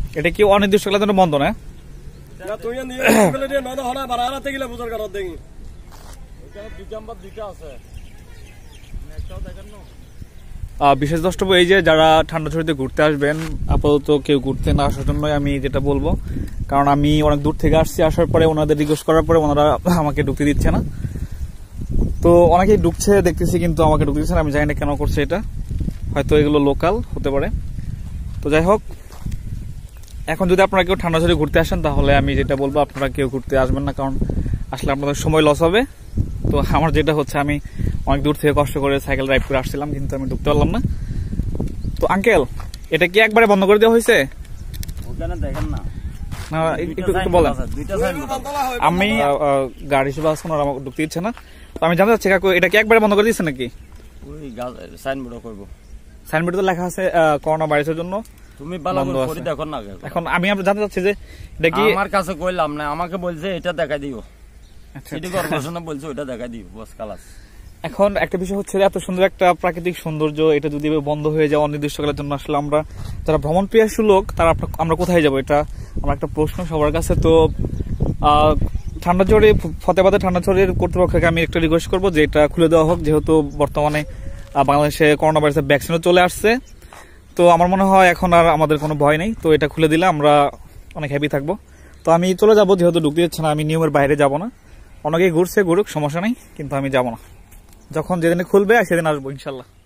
এটা কি অনির্দিষ্টকালের জন্য বন্ধ না? বিশেষ দ্রষ্টব্য এই যে যারা ঠান্ডাছড়িতে ঘুরতে আসবেন, আপাতত কেউ ঘুরতে না আসার জন্য আমি যেটা বলবো, কারণ আমি অনেক দূর থেকে আসছি, আসার পরে ওনাদের রিকোয়েস্ট করার পরে ওনারা আমাকে ঢুকতে দিচ্ছে না। তো অনেকেই ঢুকছে দেখতেছি, কিন্তু আমাকে ঢুকতে দিচ্ছে না, আমি জানি না কেন করছে এটা, হয়তো এগুলো লোকাল হতে পারে। তো যাই হোক, এখন যদি আপনারা কেউ ঠান্ডাছড়ি ঘুরতে আসেন তাহলে আমি যেটা বলবো আপনারা কেউ ঘুরতে আসবেন না, কারণ আসলে আপনাদের সময় লস হবে। তো আমার যেটা হচ্ছে, আমি অনেক দূর থেকে কষ্ট করে সাইকেল ড্রাইভ করে আসছিলাম, কিন্তু আমি ঢুকতে পারলাম না। তো আঙ্কেল, এটা কি একবারে বন্ধ করে দেওয়া হয়েছে? দেখেন না, একটু বলেন। আমি গাড়ি হিসেবে আসুন আর আমাকে ঢুকতে দিচ্ছে না, তো আমি জানতে চাচ্ছি কাকু, এটা কি একবারে বন্ধ করে দিচ্ছে নাকি? সাইনবোর্ড তো লেখা আছে করোনা ভাইরাসের জন্য তুমি দেখো না। এখন আমি জানতে চাচ্ছি যে এটা কি আমার কাছে কইলাম না, আমাকে বলছে এটা দেখাই দিও, সিটি কর্পোরেশন বলছে ওটা দেখাই দিও, বস কালাস। এখন একটা বিষয় হচ্ছে, এত সুন্দর একটা প্রাকৃতিক সৌন্দর্য, এটা যদি বন্ধ হয়ে যায় অনির্দিষ্টকালের জন্য, আসলে আমরা যারা ভ্রমণ পিয়াসু লোক তারা আমরা কোথায় যাবো? এটা আমার একটা প্রশ্ন সবার কাছে। তো ঠান্ডাছড়ি, ফতেবাদের ঠান্ডাছড়ির কর্তৃপক্ষকে আমি একটা রিকোয়েস্ট করবো যে এটা খুলে দেওয়া হোক, যেহেতু বর্তমানে বাংলাদেশে করোনা ভাইরাসের ভ্যাকসিনও চলে আসছে। তো আমার মনে হয় এখন আর আমাদের কোনো ভয় নেই, তো এটা খুলে দিলে আমরা অনেক হ্যাপি থাকবো। তো আমি চলে যাবো, যেহেতু ঢুকতে দিচ্ছে না, আমি নিয়মের বাইরে যাব না। অনেকেই ঘুরছে, ঘুরুক, সমস্যা নেই, কিন্তু আমি যাব না। যখন যেদিনে খুলবে সেদিন আসবো ইনশাল্লাহ।